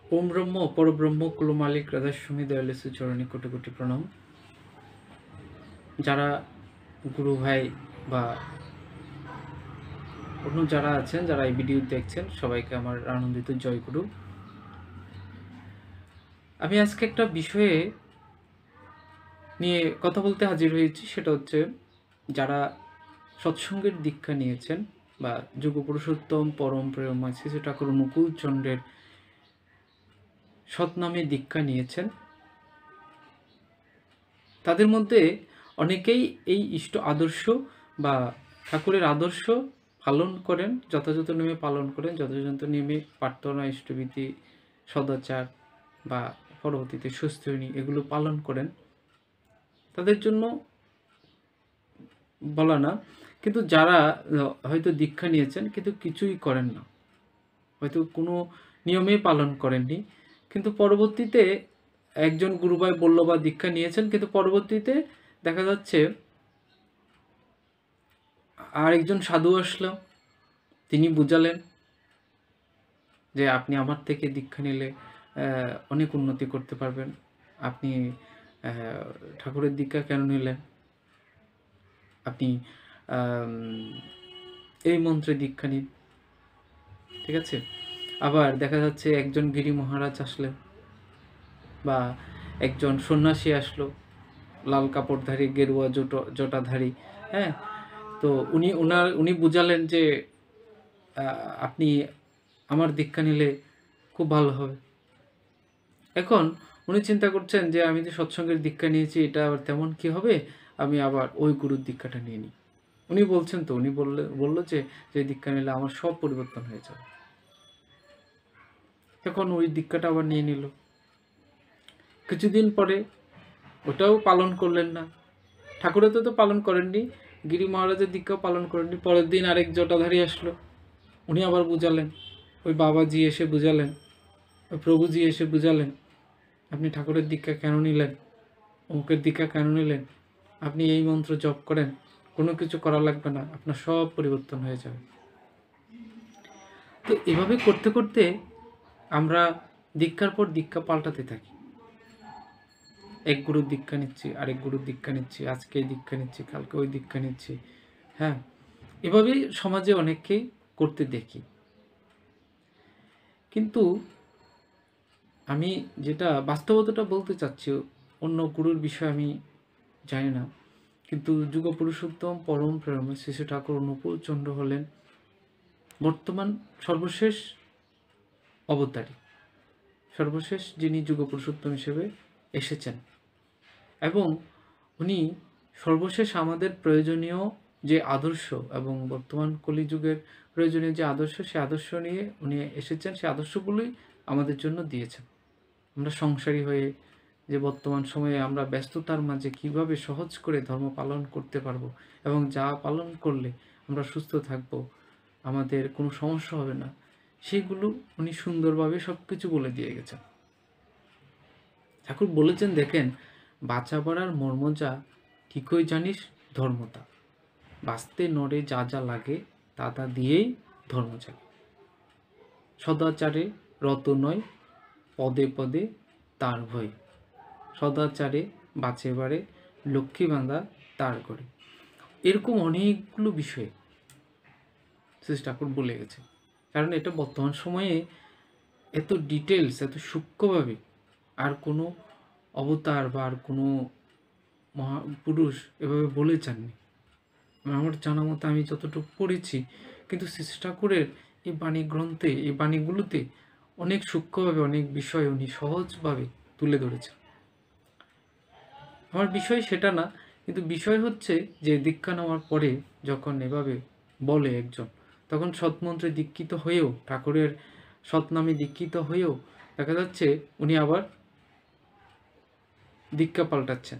ओम ब्रह्म परब्रह्म कुल मालिक राधास्वामी दयालु चरणे कोटि कोटि प्रणाम। যারা গুরু ভাই বা অন্য যারা আছেন, যারা এই ভিডিও দেখছেন, সবাইকে আমার আনন্দিত জয় গুরু। আমি আজকে একটা বিষয়ে নিয়ে কথা বলতে হাজির হয়েছি, সেটা হচ্ছে যারা সৎসঙ্গের দীক্ষা নিয়েছেন বা যোগ পুরুষোত্তম পরম প্রেমময় শ্রী শ্রী ঠাকুর অনুকূল চন্দ্রের সৎনামে দীক্ষা নিয়েছেন, তাদের মধ্যে অনেকেই এই ইষ্ট আদর্শ বা ঠাকুরের আদর্শ পালন করেন, যথাযথ নিয়মে পালন করেন, যথাযথ নিয়মে প্রার্থনা, ইষ্টভীতি, সদাচার বা পরবর্তীতে সুস্থিনী এগুলো পালন করেন। তাদের জন্য বলা না, কিন্তু যারা হয়তো দীক্ষা নিয়েছেন কিন্তু কিছুই করেন না, হয়তো কোনো নিয়মেই পালন করেননি, কিন্তু পরবর্তীতে একজন গুরুভাই বলল বা দীক্ষা নিয়েছেন, কিন্তু পরবর্তীতে দেখা যাচ্ছে আর একজন সাধু আসলো, তিনি বুঝালেন যে আপনি আমার থেকে দীক্ষা নিলে অনেক উন্নতি করতে পারবেন, আপনি ঠাকুরের দীক্ষা কেন নিলেন, আপনি এই মন্ত্রে দীক্ষা নিন। ঠিক আছে। আবার দেখা যাচ্ছে একজন গিরি মহারাজ আসলেন বা একজন সন্ন্যাসী আসলো, লাল কাপড়ধারী, গেরুয়া জটাধারী, হ্যাঁ, তো উনি বুঝালেন যে আপনি আমার দীক্ষা নিলে খুব ভালো হবে। এখন উনি চিন্তা করছেন যে আমি যে সৎসঙ্গের দীক্ষা নিয়েছি, এটা আবার তেমন কি হবে, আমি আবার ওই গুরুর দীক্ষাটা নিয়ে নিই। উনি বলছেন, তো উনি বললো যে দীক্ষা নিলে আমার সব পরিবর্তন হয়ে যাবে। তখন ওই দীক্ষাটা আবার নিয়ে নিল। কিছুদিন পরে ওটাও পালন করলেন না, ঠাকুরের তো পালন করেননি, গিরি মহারাজের দীক্ষাও পালন করেননি। পরের দিন আরেক জটাধারী আসলো, উনি আবার বুঝালেন, ওই বাবাজি এসে বুঝালেন, ওই প্রভুজি এসে বুঝালেন, আপনি ঠাকুরের দীক্ষা কেন নিলেন, অমুকের দীক্ষা কেন নিলেন, আপনি এই মন্ত্র জপ করেন, কোনো কিছু করা লাগবে না, আপনার সব পরিবর্তন হয়ে যাবে। তো এভাবে করতে করতে আমরা দীক্ষার পর দীক্ষা পাল্টাতে থাকি। এক গুরুর দীক্ষা নিচ্ছি, আরেক গুরুর দীক্ষা নিচ্ছি, আজকে এই দীক্ষা নিচ্ছি, কালকে ওই দীক্ষা নিচ্ছি, হ্যাঁ, এভাবেই সমাজে অনেককেই করতে দেখি। কিন্তু আমি যেটা বাস্তবতাটা বলতে চাচ্ছি, অন্য গুরুর বিষয়ে আমি জানি না, কিন্তু যুগ পুরুষোত্তম পরম প্রেমময় শ্রী শ্রী ঠাকুর অনুকূল চন্দ্র হলেন বর্তমান সর্বশেষ অবতারী, সর্বশেষ যিনি যুগ পুরুষোত্তম হিসেবে এসেছেন, এবং উনি সর্বশেষ আমাদের প্রয়োজনীয় যে আদর্শ এবং বর্তমান কলিযুগের প্রয়োজনীয় যে আদর্শ, সে আদর্শ নিয়ে উনি এসেছেন, সে আদর্শগুলোই আমাদের জন্য দিয়েছেন। আমরা সংসারী হয়ে যে বর্তমান সময়ে আমরা ব্যস্ততার মাঝে কিভাবে সহজ করে ধর্ম পালন করতে পারবো এবং যা পালন করলে আমরা সুস্থ থাকব, আমাদের কোনো সমস্যা হবে না, সেগুলো উনি সুন্দরভাবে সব কিছু বলে দিয়ে গেছেন। ঠাকুর বলেছেন, দেখেন, বাঁচা পড়ার মর্ম যা, ঠিকই জানিস ধর্মতা, বাঁচতে নড়ে যা যা লাগে তা তা দিয়েই ধর্ম জাগে, সদাচারে রত নয় পদে পদে তার ভয়, সদাচারে বাঁচে বাড়ে লক্ষ্মী বাঁধা তার করে। এরকম অনেকগুলো বিষয়ে শ্রী ঠাকুর বলে গেছে। কারণ এটা বর্তমান সময়ে এত ডিটেলস, এত সূক্ষ্মভাবে আর কোনো অবতার বা আর কোনো মহাপুরুষ এভাবে বলে যাননি। আমার জানা মতো আমি যতটুকু পড়েছি, কিন্তু শ্রী ঠাকুরের এই বাণী গ্রন্থে, এই বাণীগুলোতে অনেক সূক্ষ্মভাবে অনেক বিষয় উনি সহজভাবে তুলে ধরেছেন। আমার বিষয় সেটা না, কিন্তু বিষয় হচ্ছে যে দীক্ষা নেওয়ার পরে যখন এভাবে বলে একজন, তখন সৎমন্ত্রে দীক্ষিত হয়েও, ঠাকুরের সৎনামে দীক্ষিত হয়েও দেখা যাচ্ছে উনি আবার দীক্ষা পাল্টাচ্ছেন।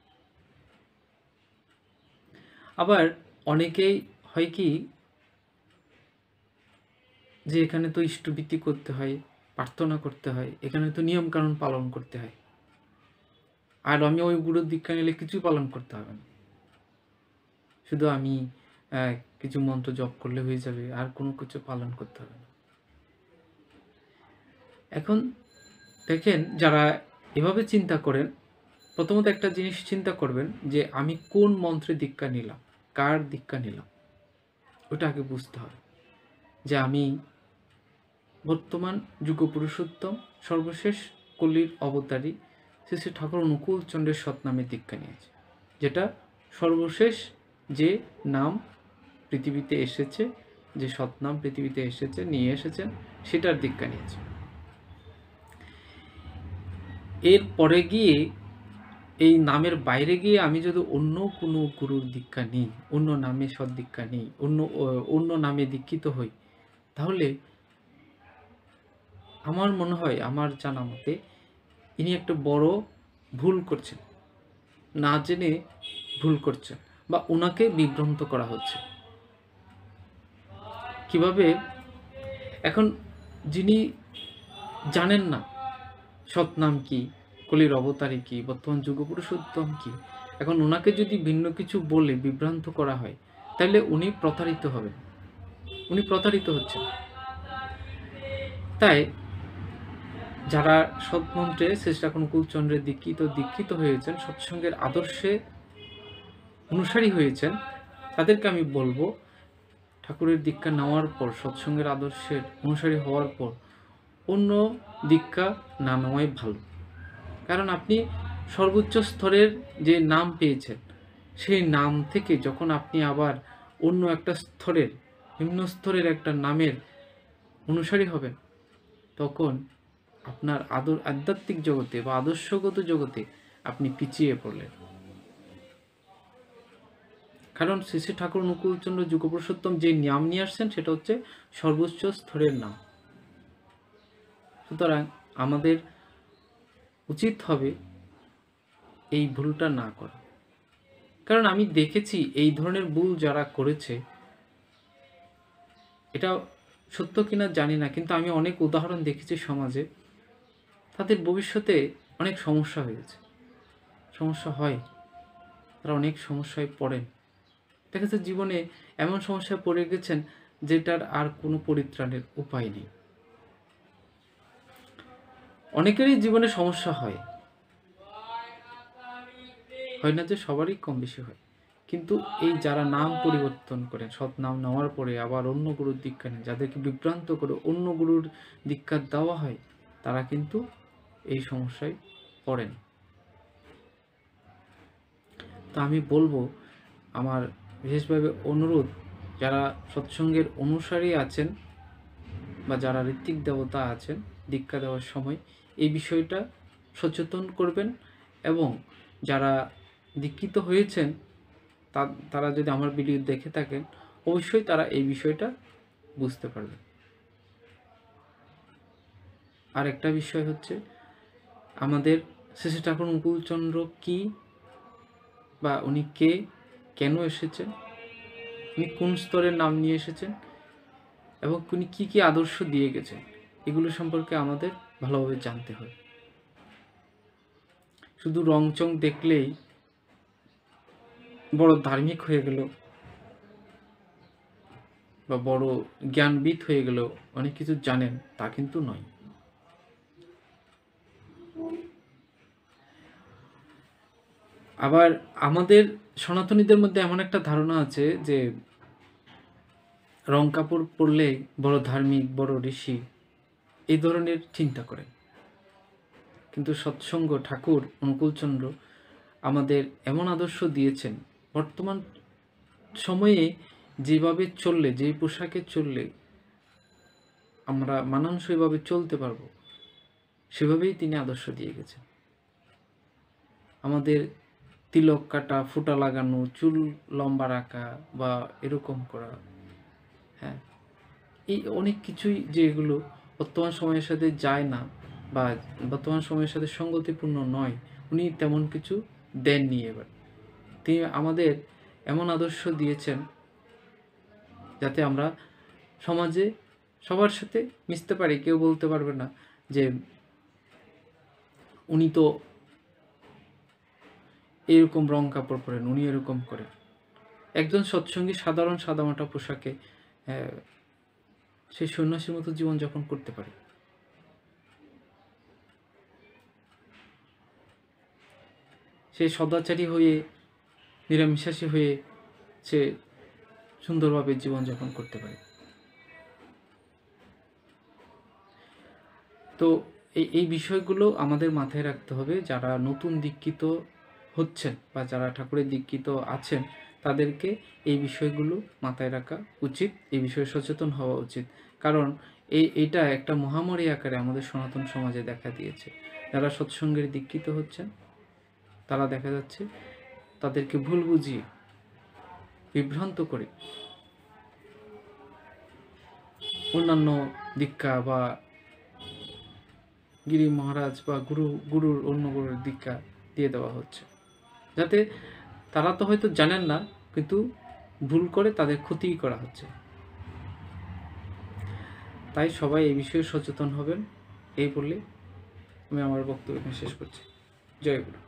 আবার অনেকেই হয় কি, যে এখানে তো ইষ্টভীতি করতে হয়, প্রার্থনা করতে হয়, এখানে তো নিয়মকানুন পালন করতে হয়, আর আমি ওই গুরুর দীক্ষা নিলে কিছুই পালন করতে হবে না, শুধু আমি কিছু মন্ত্র জপ করলে হয়ে যাবে, আর কোনো কিছু পালন করতে হবে না। এখন দেখেন, যারা এভাবে চিন্তা করেন, প্রথমত একটা জিনিস চিন্তা করবেন যে আমি কোন মন্ত্রে দীক্ষা নিলাম, কার দীক্ষা নিলাম, ওটা আগে বুঝতে হবে। যে আমি বর্তমান যুগ পুরুষোত্তম সর্বশেষ কলির অবতারী শ্রী শ্রী ঠাকুর অনুকূল চন্দ্রের সৎনামে দীক্ষা নিয়েছে, যেটা সর্বশেষ যে নাম পৃথিবীতে এসেছে, যে সৎনাম পৃথিবীতে এসেছে, নিয়ে এসেছেন, সেটার দীক্ষা নিয়েছে। এর পরে গিয়ে এই নামের বাইরে গিয়ে আমি যদি অন্য কোনো গুরুর দীক্ষা নিই, অন্য নামে সদ্দীক্ষা নিই, অন্য নামে দীক্ষিত হই, তাহলে আমার মনে হয়, আমার জানা মতে, ইনি একটা বড় ভুল করছেন, না জেনে ভুল করছেন, বা ওনাকে বিভ্রান্ত করা হচ্ছে। কিভাবে? এখন যিনি জানেন না সৎনাম কি, কলির অবতারী কি, বর্তমান যুগ পুরুষোত্তম কি, এখন ওনাকে যদি ভিন্ন কিছু বলে বিভ্রান্ত করা হয়, তাহলে উনি প্রতারিত হবেন, উনি প্রতারিত হচ্ছেন। তাই যারা সৎমন্ত্রে শ্রেষ্ঠ অনুকূলচন্দ্রের দীক্ষিত হয়েছেন, সৎসঙ্গের আদর্শে অনুসারী হয়েছেন, তাদেরকে আমি বলবো, ঠাকুরের দীক্ষা নেওয়ার পর, সৎসঙ্গের আদর্শের অনুসারী হওয়ার পর অন্য দীক্ষা না নেওয়াই ভালো। কারণ আপনি সর্বোচ্চ স্তরের যে নাম পেয়েছেন, সেই নাম থেকে যখন আপনি আবার অন্য একটা স্তরের, নিম্ন স্তরের একটা নামের অনুসারী হবেন, তখন আপনার আধ্যাত্মিক জগতে বা আদর্শগত জগতে আপনি পিছিয়ে পড়লেন। কারণ শ্রী শ্রী ঠাকুর অনুকূলচন্দ্র যুগপুরুষোত্তম যে নাম নিয়ে আসছেন, সেটা হচ্ছে সর্বোচ্চ স্তরের নাম। সুতরাং আমাদের উচিত হবে এই ভুলটা না করা। কারণ আমি দেখেছি এই ধরনের ভুল যারা করেছে, এটা সত্য কিনা জানি না, কিন্তু আমি অনেক উদাহরণ দেখেছি সমাজে, তাদের ভবিষ্যতে অনেক সমস্যা হয়েছে, সমস্যা হয়, তারা অনেক সমস্যায় পড়েন। দেখা যাচ্ছে জীবনে এমন সমস্যায় পড়ে গেছেন যেটার আর কোনো পরিত্রাণের উপায় নেই। অনেকেরই জীবনে সমস্যা হয়, হয় না যে সবারই কম বেশি হয়, কিন্তু এই যারা নাম পরিবর্তন করেন, সৎ নাম নেওয়ার পরে আবার অন্য গুরুর দীক্ষা নেন, যাদেরকে বিভ্রান্ত করে অন্য গুরুর দীক্ষা দেওয়া হয়, তারা কিন্তু এই সমস্যায় পড়েন। তা আমি বলবো, আমার বিশেষভাবে অনুরোধ, যারা সৎসঙ্গের অনুসারী আছেন বা যারা ঋত্বিক দেবতা আছেন, দীক্ষা দেওয়ার সময় এই বিষয়টা সচেতন করবেন, এবং যারা দীক্ষিত হয়েছেন তারা যদি আমার ভিডিও দেখে থাকেন, অবশ্যই তারা এই বিষয়টা বুঝতে পারবেন। আর একটা বিষয় হচ্ছে, আমাদের শ্রী শ্রী ঠাকুর অনুকূলচন্দ্র কি, বা উনি কে, কেন এসেছেন, উনি কোন স্তরের নাম নিয়ে এসেছেন, এবং উনি কি কি আদর্শ দিয়ে গেছেন, এগুলো সম্পর্কে আমাদের ভালোভাবে জানতে হয়। শুধু রংচং দেখলেই বড় ধার্মিক হয়ে গেল বা বড় জ্ঞানবিদ হয়ে গেল, অনেক কিছু জানেন, তা কিন্তু নয়। আবার আমাদের সনাতনীদের মধ্যে এমন একটা ধারণা আছে যে রং কাপড় পরলে বড় ধার্মিক, বড় ঋষি, এই ধরনের চিন্তা করে। কিন্তু সৎসঙ্গ ঠাকুর অনুকূলচন্দ্র আমাদের এমন আদর্শ দিয়েছেন, বর্তমান সময়ে যেভাবে চললে, যেই পোশাকে চললে আমরা মানানসইভাবে চলতে পারবো, সেভাবেই তিনি আদর্শ দিয়ে গেছেন। আমাদের তিলক কাটা, ফুটা লাগানো, চুল লম্বা রাখা বা এরকম করা, হ্যাঁ, এই অনেক কিছুই যেগুলো বর্তমান সময়ের সাথে যায় না বা বর্তমান সময়ের সাথে সঙ্গতিপূর্ণ নয়, উনি তেমন কিছু দেননি। এবার তিনি আমাদের এমন আদর্শ দিয়েছেন যাতে আমরা সমাজে সবার সাথে মিশতে পারি। কেউ বলতে পারবে না যে উনি তো এরকম রং কাপড় পরেন, উনি এরকম করেন। একজন সৎসঙ্গী সাধারণ সাদামাটা পোশাকে সে সন্ন্যাসীর মতো জীবনযাপন করতে পারে। সে সদাচারী হয়ে, নিরামিষাশী হয়ে সে সুন্দরভাবে জীবনযাপন করতে পারে। তো এই বিষয়গুলো আমাদের মাথায় রাখতে হবে। যারা নতুন দীক্ষিত হচ্ছেন বা যারা ঠাকুরের দীক্ষিত আছেন, তাদেরকে এই বিষয়গুলো মাথায় রাখা উচিত, এই বিষয়ে সচেতন হওয়া উচিত। কারণ এইটা একটা মহামারী আকারে আমাদের সনাতন সমাজে দেখা দিয়েছে। যারা সৎসঙ্গের দীক্ষিত হচ্ছেন, তারা দেখা যাচ্ছে তাদেরকে ভুল বুঝিয়ে, বিভ্রান্ত করে অন্যান্য দীক্ষা বা গিরি মহারাজ বা গুরুর অন্য গুরুর দীক্ষা দিয়ে দেওয়া হচ্ছে, যাতে তারা তো হয়তো জানেন না, কিন্তু ভুল করে তাদের ক্ষতি করা হচ্ছে। তাই সবাই এই বিষয়ে সচেতন হবেন। এই বলে আমি আমার বক্তব্য শেষ করছি। জয় গুরু।